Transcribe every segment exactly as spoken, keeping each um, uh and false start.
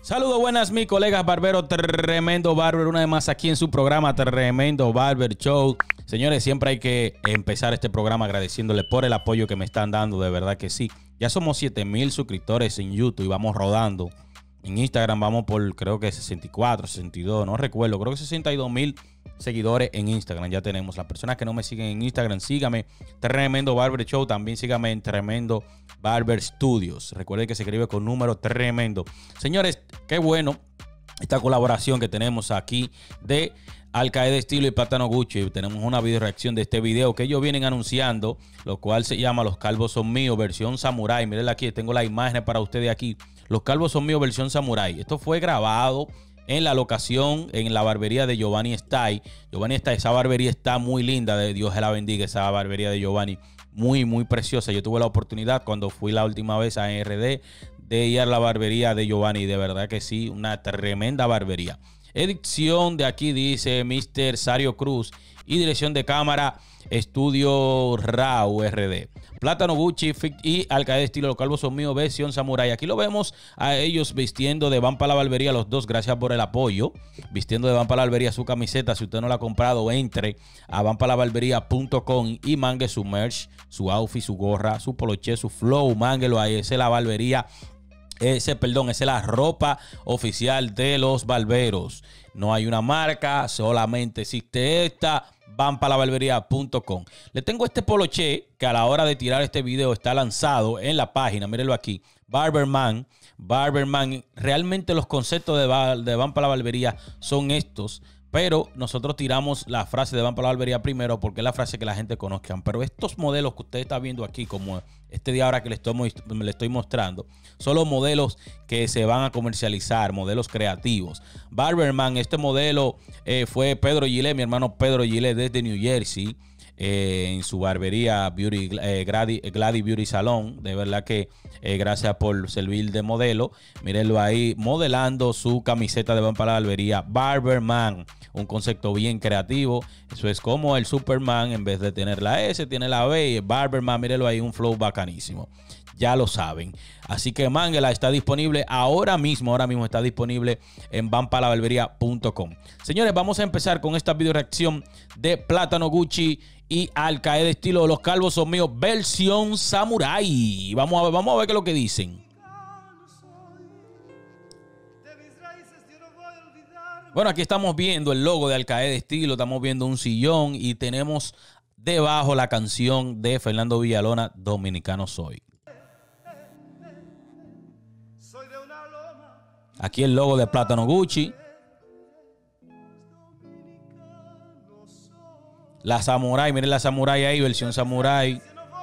Saludos buenas mis colegas barberos, Tremendo Barber, una vez más aquí en su programa Tremendo Barber Show. Señores, siempre hay que empezar este programa agradeciéndole por el apoyo que me están dando, de verdad que sí. Ya somos siete mil suscriptores en YouTube y vamos rodando. En Instagram vamos por creo que sesenta y cuatro, sesenta y dos, no recuerdo, creo que sesenta y dos mil seguidores en Instagram ya tenemos. Las personas que no me siguen en Instagram, síganme, Tremendo Barber Show, también síganme en Tremendo Barber Studios. Recuerden que se escribe con número tremendo. Señores, qué bueno esta colaboración que tenemos aquí de Alcaide Estilo y Plátano Gucci. Tenemos una video reacción de este video que ellos vienen anunciando, lo cual se llama Los Calvos Son Míos, versión Samurai. Miren aquí, tengo la imagen para ustedes aquí. Los Calvos Son Míos, versión Samurai. Esto fue grabado en la locación, en la barbería de Giovanni Style. Giovanni Style, esa barbería está muy linda, de Dios se la bendiga, esa barbería de Giovanni. Muy, muy preciosa. Yo tuve la oportunidad cuando fui la última vez a R D de ir a la barbería de Giovanni. De verdad que sí, una tremenda barbería. Edición de aquí dice mister Sario Cruz y dirección de cámara Estudio Raw R D. Plátano Gucci y Alcaide Estilo, Los Calvos Son Míos, versión Samurai. Aquí lo vemos a ellos vistiendo de Van para la Barbería, los dos, gracias por el apoyo. Vistiendo de Van para la Barbería su camiseta. Si usted no la ha comprado, entre a van para la barbería punto com y mangue su merch, su outfit, su gorra, su poloche, su flow. Mánguelo ahí, esa es la barbería. Ese, perdón, esa es la ropa oficial de los barberos. No hay una marca, solamente existe esta. van para la barbería punto com. Le tengo este poloche que a la hora de tirar este video está lanzado en la página. Mírenlo aquí. Barberman. Barberman. Realmente los conceptos de, de Van para la Barbería son estos. Pero nosotros tiramos la frase de Van para la Barbería primero porque es la frase que la gente conozca. Pero estos modelos que usted está viendo aquí, como este día ahora que le estoy, le estoy mostrando, son los modelos que se van a comercializar, modelos creativos. Barberman, este modelo eh, fue Pedro Gillette, mi hermano Pedro Gillette desde New Jersey. Eh, en su barbería Beauty, eh, Glady, Glady Beauty Salon. De verdad que eh, gracias por servir de modelo. Mírenlo ahí modelando su camiseta de Van para la Barbería Barberman. Un concepto bien creativo. Eso es como el Superman, en vez de tener la S, tiene la B. Y Barberman, mírenlo ahí, un flow bacanísimo. Ya lo saben. Así que Mánguela está disponible ahora mismo. Ahora mismo está disponible en van para la barbería punto com. Señores, vamos a empezar con esta video reacción de Plátano Gucci y Alcaide Estilo. Los Calvos Son Míos, versión Samurai. Vamos a ver, vamos a ver qué es lo que dicen. Bueno, aquí estamos viendo el logo de Alcaide Estilo. Estamos viendo un sillón y tenemos debajo la canción de Fernando Villalona, Dominicano Soy. Aquí el logo de Plátano Gucci. La Samurai, miren la Samurai ahí, versión Samurai.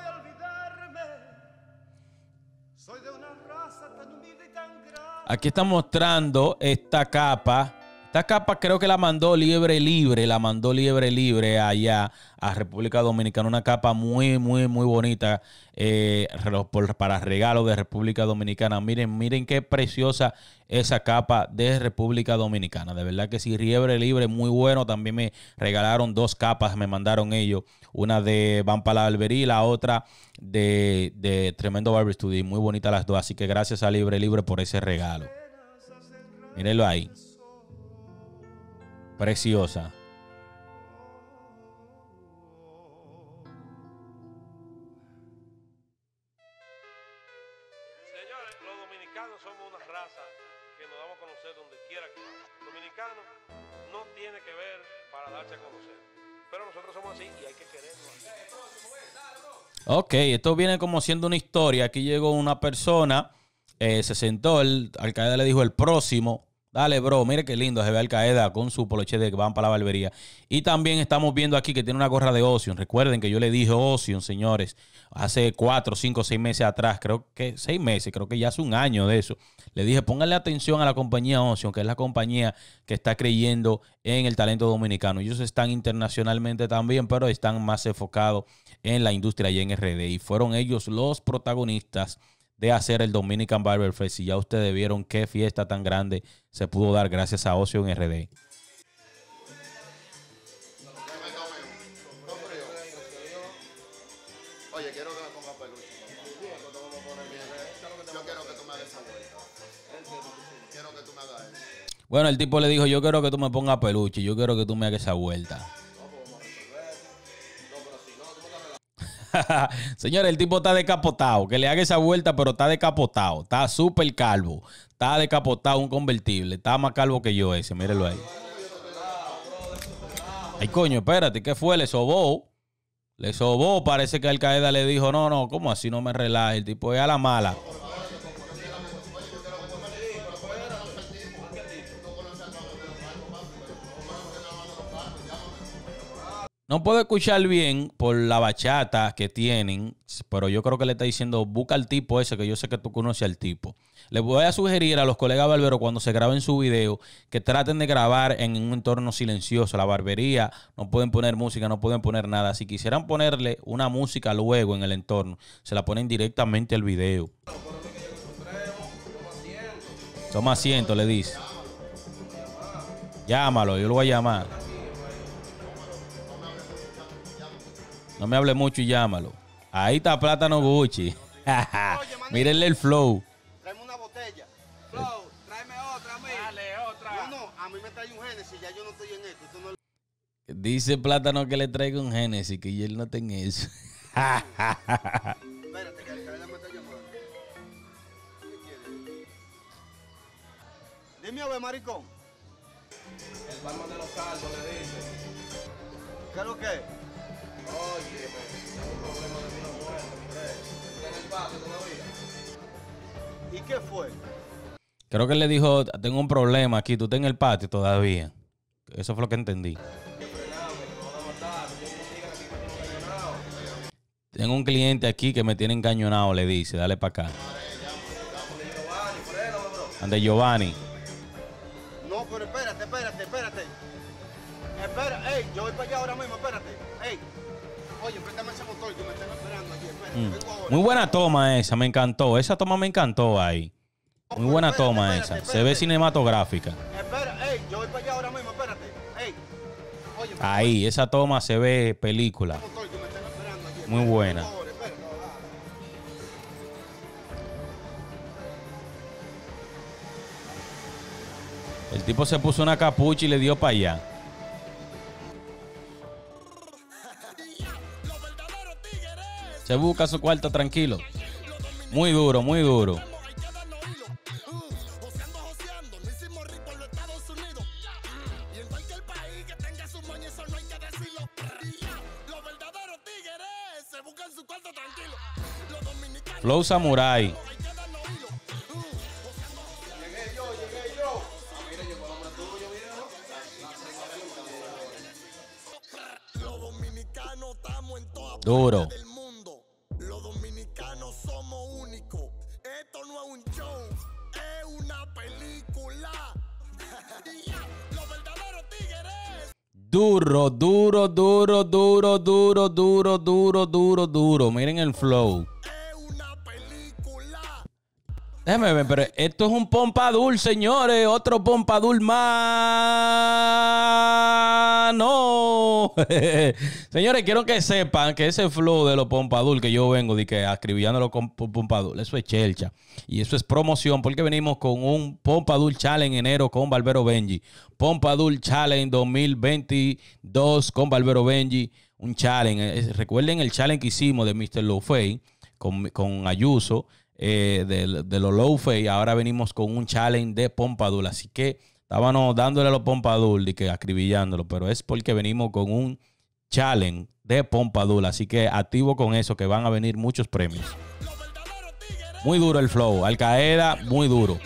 Aquí está mostrando esta capa. Esta capa creo que la mandó Liebre Libre, la mandó Liebre Libre allá a República Dominicana. Una capa muy, muy, muy bonita eh, para regalo de República Dominicana. Miren, miren qué preciosa esa capa de República Dominicana. De verdad que sí, Liebre Libre, muy bueno. También me regalaron dos capas, me mandaron ellos. Una de Van para la Barbería y la otra de, de Tremendo Barber Studio. Muy bonitas las dos, así que gracias a Liebre Libre por ese regalo. Mírenlo ahí. Preciosa. Señores, los dominicanos somos una raza que nos damos a conocer donde quiera que vamos. Dominicano no tiene que ver para darse a conocer. Pero nosotros somos así y hay que quererlo. Ok, esto viene como siendo una historia. Aquí llegó una persona, eh, se sentó, el Alcaide le dijo el próximo. Dale, bro, mire qué lindo se ve Alcaide con su poloche de Van para la Barbería. Y también estamos viendo aquí que tiene una gorra de Ocean. Recuerden que yo le dije Ocean, señores, hace cuatro, cinco, seis meses atrás, creo que seis meses, creo que ya hace un año de eso. Le dije, pónganle atención a la compañía Ocean, que es la compañía que está creyendo en el talento dominicano. Ellos están internacionalmente también, pero están más enfocados en la industria y en R D. Y fueron ellos los protagonistas de hacer el Dominican Barber Fest. Y ya ustedes vieron qué fiesta tan grande se pudo dar gracias a Ocean R D. Oye, quiero que me ponga peluche. Yo quiero que tú me hagas esa vuelta. Quiero que tú me hagas eso. Bueno, el tipo le dijo, yo quiero que tú me pongas peluche, yo quiero que tú me hagas esa vuelta. Señores, el tipo está decapotado. Que le haga esa vuelta, pero está decapotado. Está súper calvo. Está decapotado, un convertible. Está más calvo que yo ese, mírenlo ahí. Ay, coño, espérate, ¿qué fue? Le sobó. Le sobó. Parece que Al Qaeda le dijo, no, no, ¿cómo así no me relaje? El tipo es a la mala. No puedo escuchar bien por la bachata que tienen, pero yo creo que le está diciendo, busca al tipo ese, que yo sé que tú conoces al tipo. Les voy a sugerir a los colegas barberos cuando se graben su video que traten de grabar en un entorno silencioso. La barbería, no pueden poner música, no pueden poner nada. Si quisieran ponerle una música luego en el entorno, se la ponen directamente al video. Toma asiento, le dice. Llámalo, yo lo voy a llamar. No me hable mucho y llámalo. Ahí está Plátano Gucci. Mírenle el flow. Tráeme una botella. Flow, tráeme otra a mí. Dale, otra. No, no, a mí me trae un Genesis, ya yo no estoy en esto. esto no... Dice Plátano que le traiga un Genesis, que él no tenga eso. Espérate, que el cadena me está llamando. ¿Qué quieres? Dime a ver, maricón. El palma de los caldos le dice. ¿Qué es lo que es? Oye, tengo un problema de vino muerto, mi rey. ¿Está en el patio todavía? ¿Y qué fue? Creo que él le dijo, tengo un problema aquí, tú estás en el patio todavía. Eso fue lo que entendí. Tengo un cliente aquí que me tiene encañonado, le dice, dale para acá. Ande Giovanni. No, pero espérate, espérate, espérate. Espera, ey, yo voy para allá ahora mismo, espérate. Ey, oye, préstame ese motor que me están esperando aquí, espérate, Mm. vengo ahora. Muy buena toma esa, me encantó. Esa toma me encantó ahí. Muy buena Espérate, toma espérate, esa. Se espérate. ve cinematográfica. Espera, ey, yo voy para allá ahora mismo, espérate. Ey, oye, Ahí, esa toma se ve película. ese motor que me están esperando aquí, Muy espérate, buena. vengo ahora, espérate. El tipo se puso una capucha y le dio para allá. Se busca su cuarto tranquilo. Muy duro, muy duro. Flow Samurai. Duro. Del mundo. Los dominicanos somos únicos. Esto no es un show, es una película. Los verdaderos tigres. Duro, duro, duro, duro, duro, duro, duro, duro, duro. Miren el flow. Es una película. Déjame ver, pero esto es un Pompadul, señores. Otro Pompadul más. No. Señores, quiero que sepan que ese flow de los Pompadul que yo vengo de que escribiéndolo con Pompadul, eso es chelcha. Y eso es promoción porque venimos con un Pompadul Challenge en enero con Barbero Benji. Pompadul Challenge dos mil veintidós con Barbero Benji. Un challenge. Recuerden el challenge que hicimos de mister Lowfay con, con Ayuso. Eh, de, de los low fade, ahora venimos con un challenge de Pompadul, así que estábamos dándole a los Pompadul y que acribillándolo, pero es porque venimos con un challenge de Pompadul, así que activo con eso que van a venir muchos premios. Muy duro el flow, Al Qaeda, muy duro.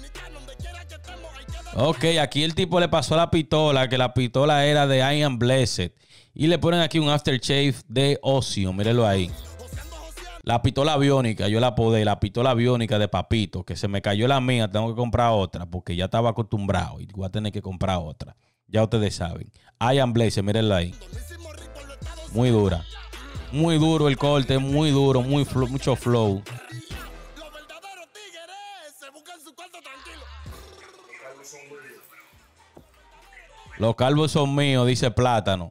Ok, aquí el tipo le pasó la pistola, que la pistola era de I Am Blessed, y le ponen aquí un aftershave de Ocio, mírenlo ahí. La pistola biónica, yo la apodé, la pistola biónica de Papito, que se me cayó la mía, tengo que comprar otra, porque ya estaba acostumbrado y voy a tener que comprar otra. Ya ustedes saben. I Am Blaze, mírenla ahí. Muy dura. Muy duro el corte, muy duro, muy flow, mucho flow. Los verdaderos tigres se buscan su cuarto tranquilo. Los calvos son míos, dice Plátano.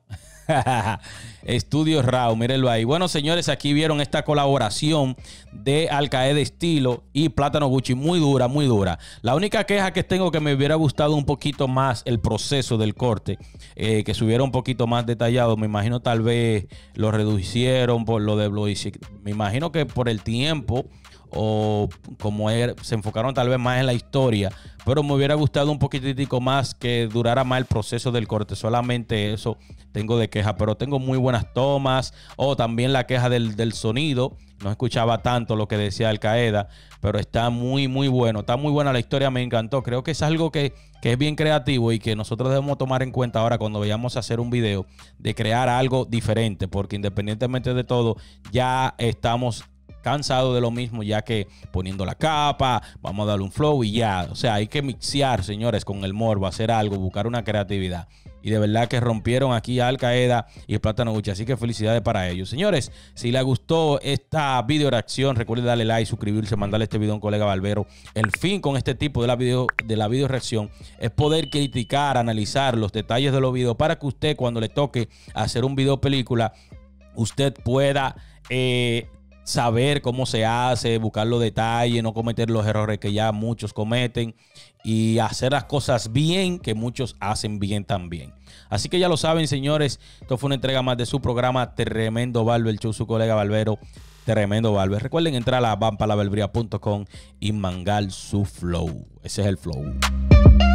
Estudio Raw, mírenlo ahí. Bueno, señores, aquí vieron esta colaboración de Al Qaeda Estilo y Plátano Gucci. Muy dura, muy dura. La única queja que tengo, que me hubiera gustado un poquito más el proceso del corte, eh, que se hubiera un poquito más detallado. Me imagino tal vez lo reducieron por lo de Blois. Me imagino que por el tiempo, o como era, se enfocaron tal vez más en la historia, pero me hubiera gustado un poquitico más que durara más el proceso del corte. Solamente eso tengo de queja, pero tengo muy buenas tomas. O oh, también la queja del, del sonido, no escuchaba tanto lo que decía Al Qaeda, pero está muy muy bueno, está muy buena la historia, me encantó. Creo que es algo que, que es bien creativo y que nosotros debemos tomar en cuenta ahora cuando vayamos a hacer un video, de crear algo diferente, porque independientemente de todo ya estamos cansado de lo mismo, ya que poniendo la capa, vamos a darle un flow y ya. O sea, hay que mixear, señores, con el morbo, hacer algo, buscar una creatividad. Y de verdad que rompieron aquí a Al Qaeda y el Plátano Gucci. Así que felicidades para ellos. Señores, si les gustó esta video reacción, recuerden darle like, suscribirse, mandarle este video a un colega barbero. El fin con este tipo de la video, de la video reacción es poder criticar, analizar los detalles de los videos, para que usted, cuando le toque hacer un video película, usted pueda eh, saber cómo se hace, buscar los detalles, no cometer los errores que ya muchos cometen y hacer las cosas bien, que muchos hacen bien también. Así que ya lo saben, señores, esto fue una entrega más de su programa Tremendo Barber Show, su colega barbero Tremendo Barber. Recuerden entrar a la van para la barbería punto com y mangar su flow. Ese es el flow.